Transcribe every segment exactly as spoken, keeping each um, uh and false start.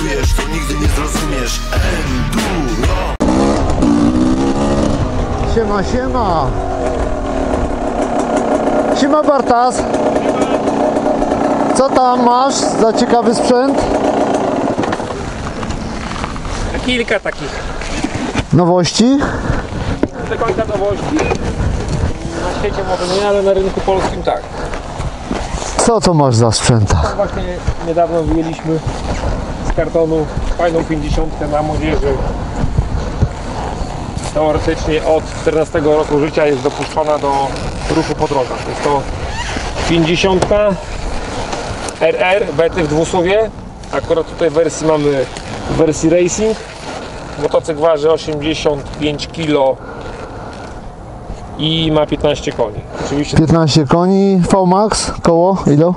czujesz, to nigdy nie zrozumiesz. Enduro. Siema, siema. Siema Bartas. Co tam masz za ciekawy sprzęt? Kilka takich Nowości? do końca nowości. Na świecie może nie, ale na rynku polskim tak. Co to masz za sprzęta? Właśnie niedawno wyjęliśmy z kartonu fajną pięćdziesiątkę na młodzieży. Teoretycznie od czternastego roku życia jest dopuszczona do ruchu po drogach. Jest to pięćdziesiątka R R, bety w dwusłowie. Akurat tutaj w wersji mamy w wersji racing. Motocykl waży osiemdziesiąt pięć kilo i ma piętnaście koni. Oczywiście piętnaście koni, V max, koło, ile?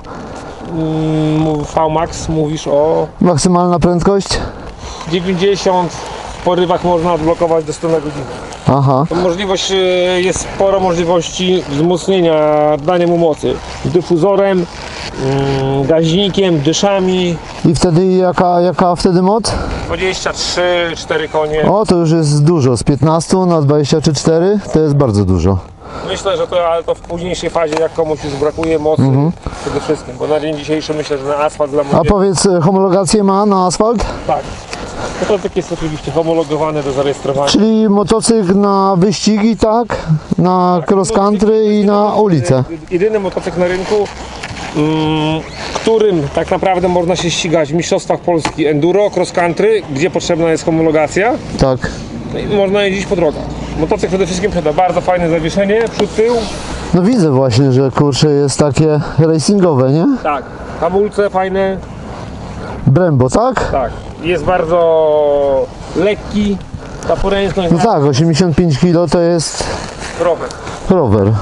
mm, V max mówisz o Maksymalna prędkość? dziewięćdziesiąt, w porywach można odblokować do stu na godzinę. Aha. Możliwość, jest sporo możliwości wzmocnienia, dania mu mocy. Dyfuzorem, mm, gaźnikiem, dyszami. I wtedy jaka, jaka wtedy moc? dwadzieścia trzy, cztery konie. O, to już jest dużo, z piętnastu na dwadzieścia trzy cztery to jest bardzo dużo. Myślę, że to, ale to w późniejszej fazie, jak komuś już brakuje mocy, Mhm. przede wszystkim, bo na dzień dzisiejszy myślę, że na asfalt dla A młodzieży... powiedz, homologację ma na asfalt? Tak. Motocykl jest oczywiście homologowany do zarejestrowania. Czyli motocykl na wyścigi, tak? Na cross country i na ulicę. Jedyny motocykl na rynku, mm, którym tak naprawdę można się ścigać w mistrzostwach Polski enduro, cross country, gdzie potrzebna jest homologacja. Tak. I można jeździć po drogach. Motocykl przede wszystkim posiada bardzo fajne zawieszenie, przód, tył. No widzę właśnie, że kurczę jest takie racingowe, nie? Tak. Hamulce fajne. Brembo, tak? Tak. Jest bardzo lekki. Ta poręczność. No tak, osiemdziesiąt pięć kilo to jest Rower. rower.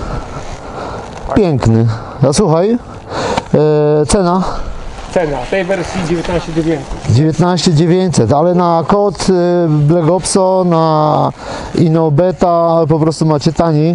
Piękny. A słuchaj, e, cena Cena tej wersji dziewiętnaście dziewięćset. dziewiętnaście dziewięćset, ale na kod e, Black Opso, na Inobeta po prostu macie taniej.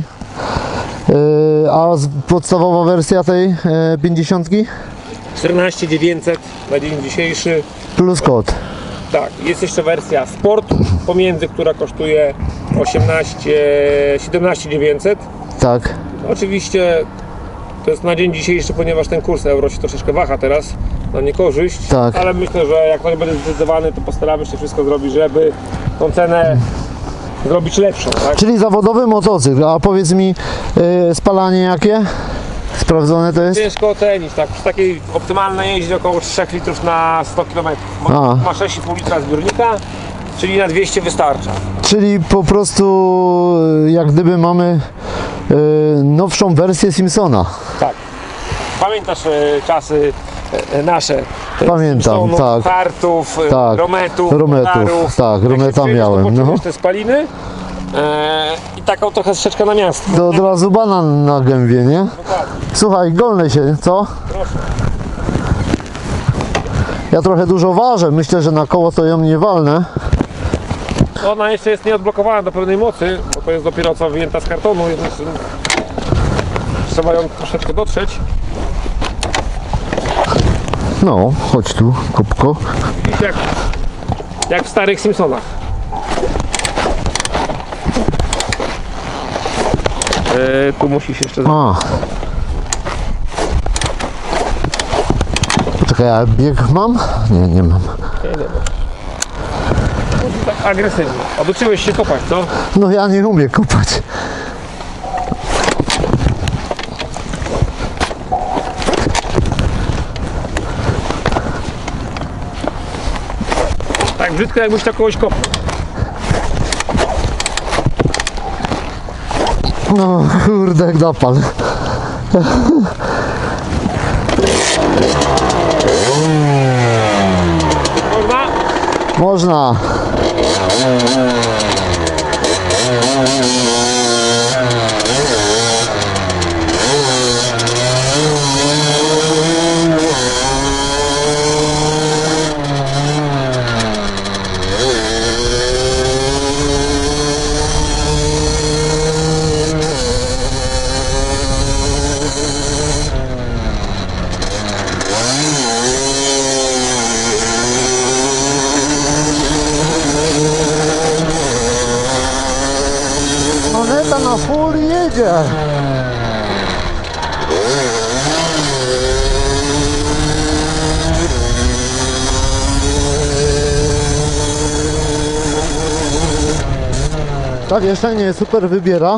E, a z- podstawowa wersja tej e, pięćdziesiątki czternaście dziewięćset na dzień dzisiejszy. plus kod. Tak, jest jeszcze wersja Sport pomiędzy, która kosztuje osiemnaście, siedemnaście dziewięćset. Tak. Oczywiście to jest na dzień dzisiejszy, ponieważ ten kurs euro się troszeczkę waha teraz na niekorzyść, Tak. ale myślę, że jak ktoś będzie zdecydowany, to postaramy się wszystko zrobić, żeby tą cenę zrobić lepszą, tak? Czyli zawodowy motocykl, a powiedz mi e, spalanie jakie? Sprawdzone to jest? Ciężko ocenić, tak? Przy takiej optymalnej jeździe około trzech litrów na sto kilometrów. A. Ma, ma sześć i pół litra zbiornika, czyli na dwieście wystarcza. Czyli po prostu e, jak gdyby mamy e, nowszą wersję Simpsona. Tak. Pamiętasz e, czasy e, nasze? e, Pamiętam, Simpsonów, tak. Kartów, e, Tak. Rometów, Rometów, Motarów. tak, Jak Rometa się przyjeżdża, miałem, to no. poczujesz te spaliny e, i taką trochę strzeczkę na miasto. To od razu banan na gębie, nie? Dokładnie. Słuchaj, golnę się, co? Proszę. Ja trochę dużo ważę, myślę, że na koło to ją nie walnę. Ona jeszcze jest nieodblokowana do pełnej mocy, bo to jest dopiero co wyjęta z kartonu, więc trzeba ją troszeczkę dotrzeć. No, chodź tu, kubko. Widzisz, jak, jak w starych Simpsonach. E, tu musisz jeszcze... A. Czekaj, a bieg mam? Nie, nie mam. Tak agresywnie. Oduczyłeś się kopać, co? No ja nie umiem kopać. Tak brzydko, jakbyś tak kogoś kopał. No kurde, jak napal. Można? Można. jedzie. Tak, jeszcze nie super wybiera.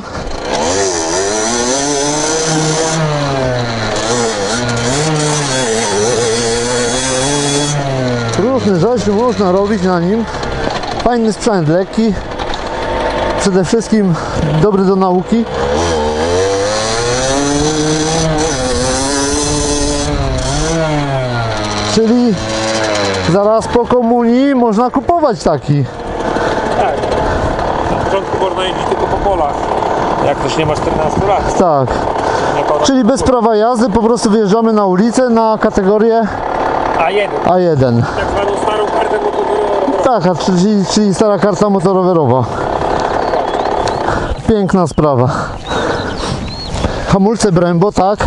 Różne rzeczy można robić na nim. Fajny sprzęt, lekki. Przede wszystkim dobry do nauki. Czyli zaraz po komunii można kupować taki. Tak. Na początku można jeździć tylko po polach, jak ktoś nie ma czternastu lat. Tak. Czyli bez prawa jazdy po prostu wyjeżdżamy na ulicę na kategorię A jeden. A jeden. Tak zwaną starą kartę motorową. Tak, a czyli, czyli stara karta motorowerowa. Piękna sprawa. Hamulce Brembo, tak.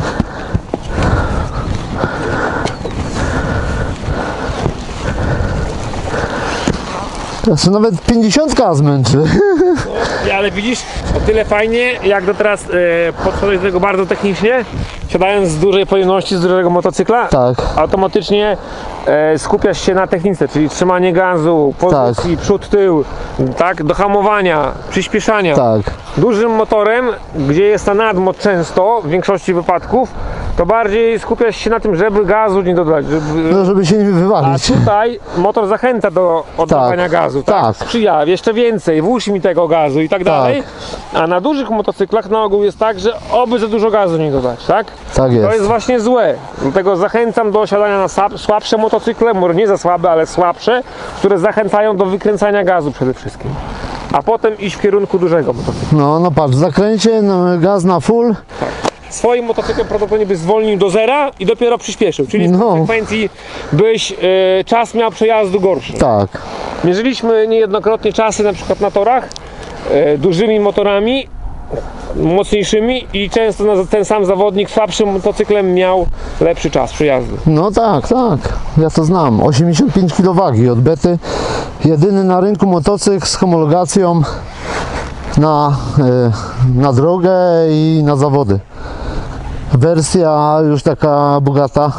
Teraz nawet pięćdziesiątka zmęczy. Ale widzisz, o tyle fajnie, jak do teraz e, podchodzisz do tego bardzo technicznie, siadając z dużej pojemności, z dużego motocykla, Tak. automatycznie e, skupiasz się na technice, czyli trzymanie gazu, pozycji, Tak. przód, tył, tak, do hamowania, przyspieszania. Tak. Dużym motorem, gdzie jest ta nadmoc często, w większości wypadków, to bardziej skupiasz się na tym, żeby gazu nie dodać. Żeby... No, żeby się nie A wywalić. tutaj motor zachęca do oddawania Tak, gazu, tak? tak. Sprzyja, jeszcze więcej, włóż mi tego gazu i tak dalej. A na dużych motocyklach na ogół jest tak, że oby za dużo gazu nie dodać, tak? Tak jest. To jest właśnie złe. Dlatego zachęcam do osiadania na słab- słabsze motocykle, może nie za słabe, ale słabsze, które zachęcają do wykręcania gazu przede wszystkim. A potem iść w kierunku dużego motocykla. No, no patrz, w zakręcie no, gaz na full. Swoim motocyklem prawdopodobnie byś zwolnił do zera i dopiero przyspieszył. Czyli w No. konsekwencji byś e, czas miał przejazdu gorszy. Tak. Mierzyliśmy niejednokrotnie czasy na przykład na torach e, dużymi motorami, mocniejszymi i często na ten sam zawodnik słabszym motocyklem miał lepszy czas przejazdu. No tak, tak. Ja to znam. osiemdziesiąt pięć kilogramów wagi od Bety. Jedyny na rynku motocykl z homologacją na, y, na drogę i na zawody. Wersja już taka bogata,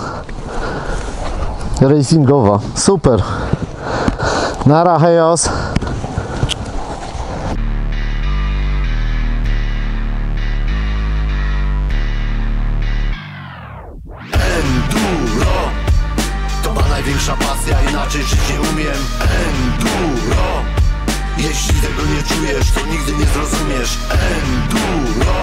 racingowa. Super. Nara, hejos. Enduro to ma największa pasja, inaczej żyć nie umiem. Enduro, jeśli tego nie czujesz, to nigdy nie zrozumiesz. Enduro